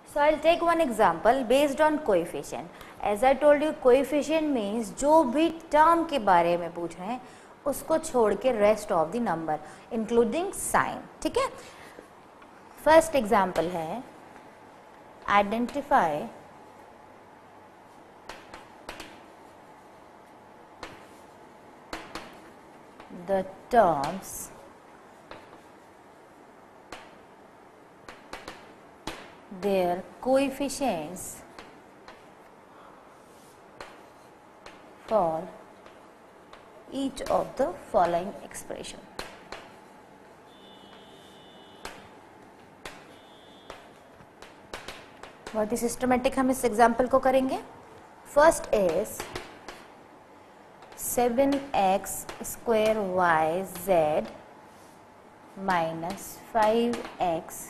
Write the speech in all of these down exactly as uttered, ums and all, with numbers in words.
So I'll take one example based on coefficient. As I told you, coefficient means जो भी term के बारे में पूछ रहे हैं उसको छोड़ के rest of the number including sign. ठीक है? First example है identify the terms their coefficients for each of the following expression. बहुत ही सिस्टमेटिक हम इस एग्जाम्पल को करेंगे. First is seven x square y z minus five x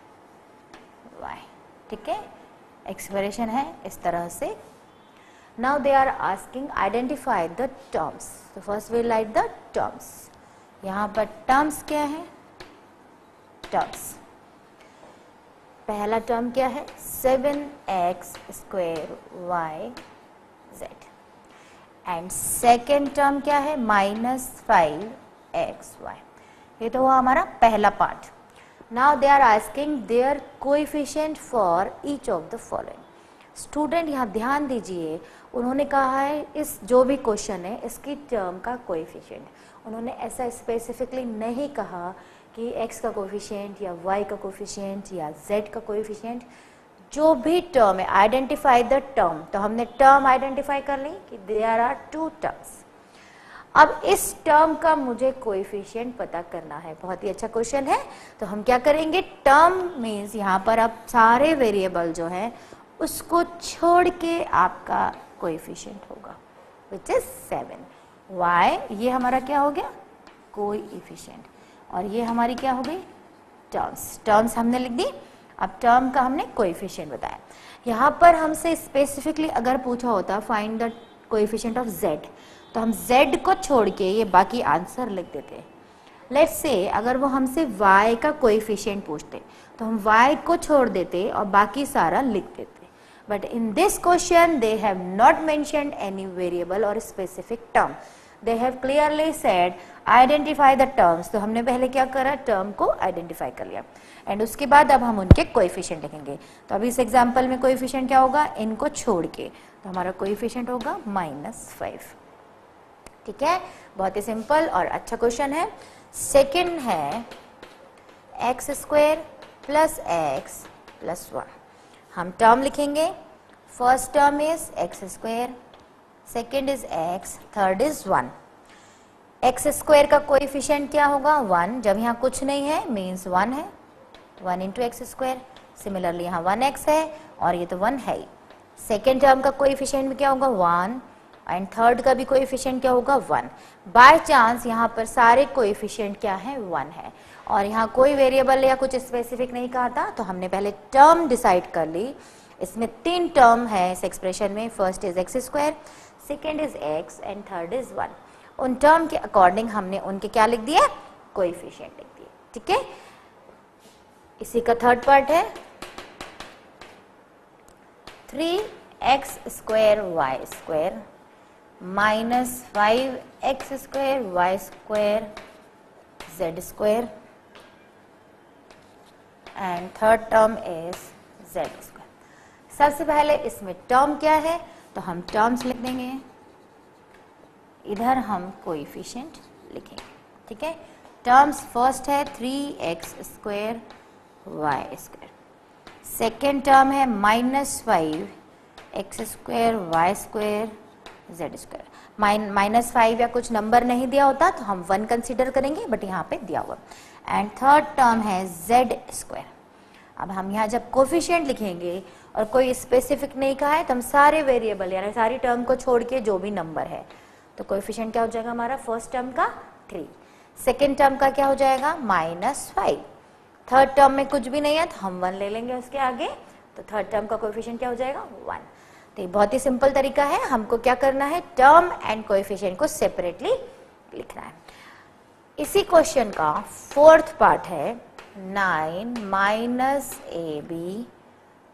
y. ठीक है, एक्सप्रेशन है इस तरह से. Now they are asking identify the terms. तो first we write the terms. यहाँ पर टर्म्स क्या है? टर्म्स पहला टर्म क्या है? Seven x square y z. And second term क्या है? Minus five x y. ये तो हुआ हमारा पहला part. Now they are asking their coefficient for each of the following. Student यहाँ ध्यान दीजिए, उन्होंने कहा है इस जो भी क्वेश्चन है इसकी टर्म का कोएफिशिएंट. उन्होंने ऐसा स्पेसिफिकली नहीं कहा कि x का कोएफिशिएंट या y का कोएफिशिएंट या z का कोएफिशिएंट. जो भी टर्म है, आइडेंटिफाई द टर्म. तो हमने टर्म आइडेंटिफाई कर ली कि देयर आर टू टर्म्स. अब इस टर्म का मुझे कोएफिशिएंट पता करना है. बहुत ही अच्छा क्वेश्चन है. तो हम क्या करेंगे? टर्म मीन्स यहाँ पर अब सारे वेरिएबल जो है उसको छोड़ के आपका कोएफिशिएंट होगा विच इज सेवन. y ये हमारा क्या हो गया? कोएफिशिएंट. और ये हमारी क्या हो गई? टर्म्स. टर्म्स हमने लिख दी. अब टर्म का हमने कोएफिशिएंट बताया. यहाँ पर हमसे स्पेसिफिकली अगर पूछा होता find the coefficient of z, तो हम z को छोड़ के ये बाकी आंसर लिख देते. लेट्स से अगर वो हमसे y का कोएफिशिएंट पूछते तो हम y को छोड़ देते और बाकी सारा लिख देते. But in this question they have not mentioned any variable और specific term. They have clearly said identify the terms. तो हमने पहले क्या करा? टर्म को आइडेंटिफाई कर लिया एंड उसके बाद अब हम उनके कोएफिशिएंट लिखेंगे. तो अभी इस एग्जांपल में कोएफिशिएंट क्या होगा? इनको छोड़ के. तो हमारा कोएफिशिएंट होगा माइनस फाइव. ठीक है, बहुत ही सिंपल और अच्छा क्वेश्चन है. सेकेंड है x square plus x plus one. हम टर्म लिखेंगे. First term is x square, second is x, third is one. X square का कोएफिशिएंट क्या होगा? वन. जब यहाँ कुछ नहीं है मीन्स वन है. One into x square. Similarly यहाँ वन एक्स है और ये तो वन है ही. सेकेंड टर्म का कोएफिशिएंट भी क्या होगा? वन. एंड थर्ड का भी कोएफिशिएंट क्या होगा? वन. बाय चांस यहाँ पर सारे कोएफिशिएंट क्या है? वन है. और यहाँ कोई वेरिएबल या कुछ स्पेसिफिक नहीं कहा था, तो हमने पहले टर्म डिसाइड कर ली. इसमें तीन टर्म है इस एक्सप्रेशन में. First is x square, second is x and third is one. उन टर्म के अकॉर्डिंग हमने उनके क्या लिख दिए? कोएफिशिएंट लिख दिए. ठीक है, इसी का थर्ड पार्ट है three x square y square minus five x square y square z square and third term is z square. सबसे पहले इसमें टर्म क्या है? तो हम टर्म्स लिख देंगे. इधर हम कोएफिशिएंट लिखेंगे. ठीक है, टर्म्स फर्स्ट है three x square y square. Second term है minus five x square y square z square. Minus five या कुछ नंबर नहीं दिया होता तो हम वन कंसिडर करेंगे, बट यहाँ पे दिया हुआ. एंड थर्ड टर्म है जेड स्क्वायर. अब हम यहाँ जब कोएफिशिएंट लिखेंगे और कोई स्पेसिफिक नहीं कहा है तो हम सारे वेरिएबल यानी सारी टर्म को छोड़ के जो भी नंबर है, तो कोएफिशिएंट क्या हो जाएगा हमारा? फर्स्ट टर्म का थ्री, सेकेंड टर्म का क्या हो जाएगा? Minus five. थर्ड टर्म में कुछ भी नहीं है तो हम वन ले लेंगे उसके आगे. तो थर्ड टर्म का कोएफिशिएंट क्या हो जाएगा? वन. तो ये बहुत ही सिंपल तरीका है. हमको क्या करना है? टर्म एंड कोएफिशिएंट को सेपरेटली लिखना है. इसी क्वेश्चन का फोर्थ पार्ट है nine minus a b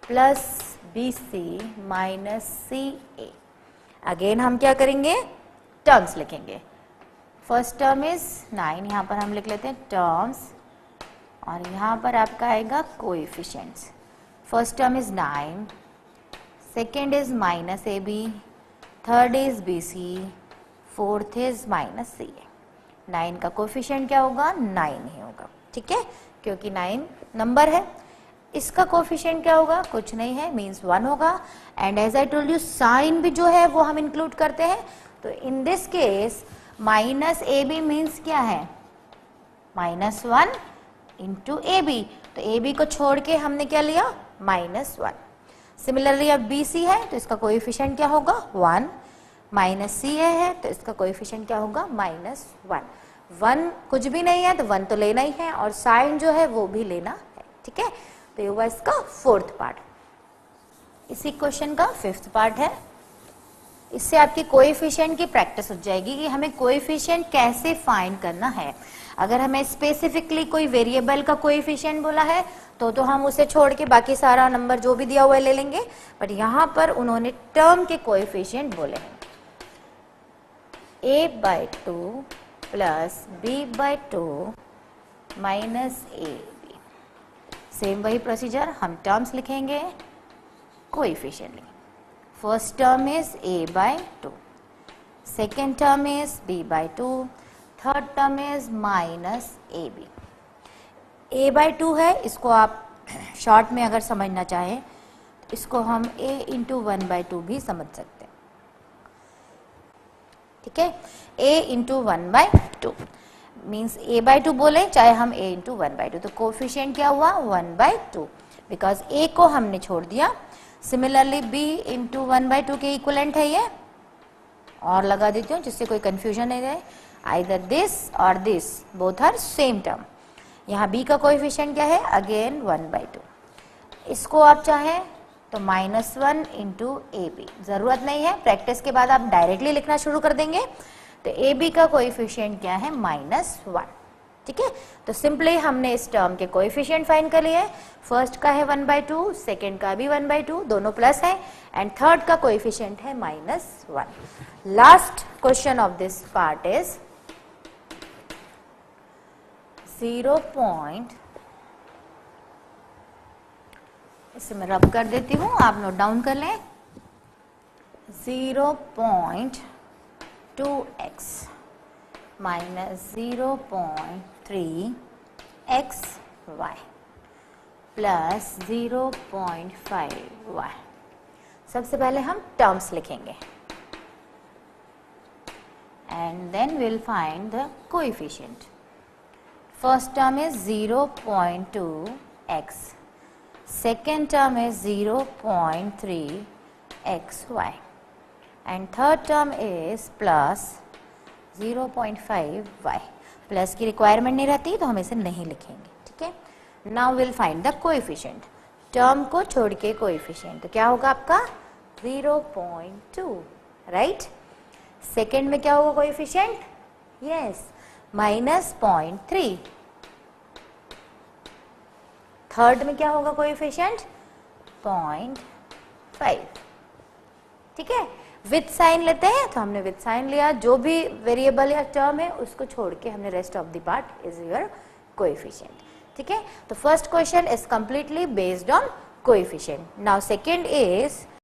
plus b c minus c a. Again हम क्या करेंगे, टर्म्स लिखेंगे। फर्स्ट टर्म इज नाइन, यहाँ पर हम लिख लेते हैं टर्म्स, और यहाँ पर आपका आएगा coefficients. First term is nine, second is minus a b, third is b c, fourth is minus c a. Nine का कोएफिशिएंट क्या होगा, नाइन ही होगा, ठीक है, क्योंकि नाइन नंबर है। इसका कोएफिशिएंट क्या होगा, कुछ नहीं है, मीन्स वन होगा। And as I told you sign भी जो है वो हम इंक्लूड करते हैं, तो in this case minus a b means क्या है, minus one into a b, तो ए बी को छोड़ के हमने क्या लिया, माइनस वन। सिमिलरली अब बी सी है तो इसका कोएफिशिएंट क्या होगा, वन, माइनस सी ए है तो इसका कोएफिशिएंट क्या होगा, माइनस वन। वन कुछ भी नहीं है तो वन तो लेना ही है, और साइन जो है वो भी लेना है, ठीक है। तो ये हुआ इसका फोर्थ पार्ट। इसी क्वेश्चन का फिफ्थ पार्ट है। इससे आपकी कोएफिशिएंट की प्रैक्टिस हो जाएगी कि हमें कोएफिशिएंट कैसे फाइंड करना है। अगर हमें स्पेसिफिकली कोई वेरिएबल का कोएफिशिएंट बोला है तो तो हम उसे छोड़ के बाकी सारा नंबर जो भी दिया हुआ है ले लेंगे, बट यहाँ पर उन्होंने टर्म के कोएफिशिएंट बोले हैं। a by two plus b by two minus a b. Same वही प्रोसीजर, हम टर्म्स लिखेंगे, कोएफिशिएंट लिखेंगे। First term is a by two, second term is b by two, third term is minus a b. a by two है, इसको आप short में अगर समझना चाहें इसको हम a into one by two भी समझ सकते हैं, ठीक है। a into one by two means a by two बोले चाहे हम a into one by two, तो कोफिशिएंट क्या हुआ, one by two, because a को हमने छोड़ दिया। Similarly b into one by two के इक्वलेंट है ये, और लगा देती हूँ जिससे कोई कंफ्यूजन नहीं रहे, आइदर दिस और this both are same term. यहाँ b का कोएफिशिएंट क्या है, अगेन वन बाई टू। इसको आप चाहें तो minus one into a b, जरूरत नहीं है, प्रैक्टिस के बाद आप डायरेक्टली लिखना शुरू कर देंगे। तो ए बी का कोएफिशिएंट क्या है, माइनस वन, ठीक है। तो सिंपली हमने इस टर्म के कोएफिशिएंट फाइंड कर लिए। फर्स्ट का है वन बाई टू, सेकेंड का भी वन बाई टू, दोनों प्लस है, एंड थर्ड का कोएफिशिएंट है minus one. Last question of this part is zero point, इसे मैं रब कर देती हूँ, आप नोट डाउन कर लें, zero point two x minus zero point three x y plus zero point five y. सबसे पहले हम टर्म्स लिखेंगे and then will find the coefficient. First term is zero point two x, second term is zero point three x y and third term is plus zero point five y। Plus की requirement नहीं रहती तो हम इसे नहीं लिखेंगे, ठीक है। Now will find the coefficient, term को छोड़ के कोएफिशिएंट, तो क्या होगा आपका zero point two, right. Second में क्या होगा coefficient, yes, minus point three. Third में क्या होगा कोएफिशिएंट, पॉइंट फाइव, ठीक है। विथ साइन लेते हैं तो हमने विथ साइन लिया, जो भी वेरिएबल या टर्म है उसको छोड़ के हमने rest of the part is your coefficient, ठीक है। तो first question is completely based on coefficient. Now second is